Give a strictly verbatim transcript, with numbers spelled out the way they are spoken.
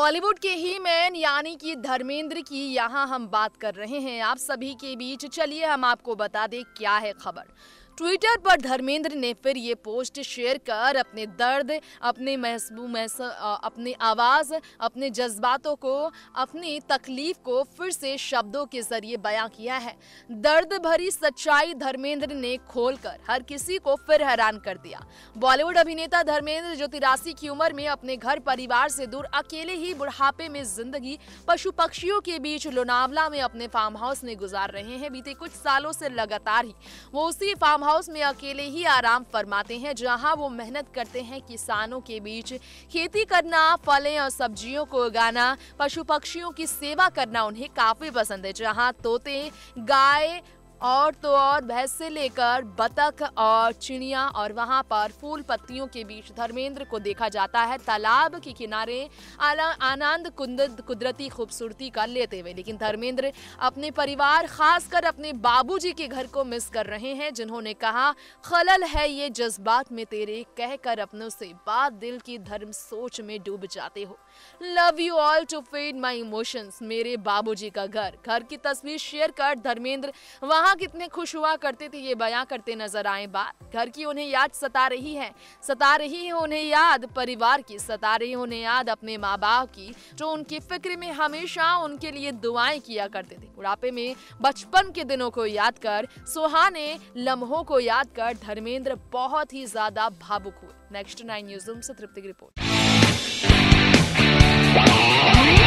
बॉलीवुड के ही मैन यानी कि धर्मेंद्र की यहाँ हम बात कर रहे हैं आप सभी के बीच। चलिए हम आपको बता दें क्या है खबर। ट्विटर पर धर्मेंद्र ने फिर ये पोस्ट शेयर कर अपने दर्द, अपने महसूस, अपनी आवाज़, अपने जज्बातों को, अपनी तकलीफ को फिर से शब्दों के जरिए बयां किया है। दर्द भरी सच्चाई धर्मेंद्र ने खोलकर हर किसी को फिर हैरान कर दिया। बॉलीवुड अभिनेता धर्मेंद्र जो तिरासी की उम्र में अपने घर परिवार से दूर अकेले ही बुढ़ापे में जिंदगी पशु पक्षियों के बीच लोनावला में अपने फार्म हाउस में गुजार रहे हैं। बीते कुछ सालों से लगातार ही वो उसी फार्म हाउस में अकेले ही आराम फरमाते हैं, जहां वो मेहनत करते हैं। किसानों के बीच खेती करना, फलें और सब्जियों को उगाना, पशु पक्षियों की सेवा करना उन्हें काफी पसंद है। जहां तोते, गाय और तो और भैंस से लेकर बतख और चिड़िया और वहां पर फूल पत्तियों के बीच धर्मेंद्र को देखा जाता है तालाब के किनारे आनंद कुदरती खूबसूरती का लेते हुए। लेकिन धर्मेंद्र अपने परिवार, खासकर अपने बाबूजी के घर को मिस कर रहे हैं, जिन्होंने कहा, खलल है ये जज्बात में तेरे, कहकर अपनों से बात दिल की धर्म सोच में डूब जाते हो। Love you all to feed my emotions. मेरे बाबूजी का घर घर की तस्वीर शेयर कर धर्मेंद्र वहां कितने खुश हुआ करते थे ये बयां करते नजर आए। बात घर की उन्हें याद सता रही है, सता रही है उन्हें याद परिवार की, सता रही है उन्हें याद अपने माँ बाप की, जो उनकी फिक्र में हमेशा उनके लिए दुआएं किया करते थे। बुढ़ापे में बचपन के दिनों को याद कर, सुहाने लम्हों को याद कर धर्मेंद्र बहुत ही ज्यादा भावुक हुए। नेक्स्ट नाइन न्यूज़ से तृप्ति की रिपोर्ट।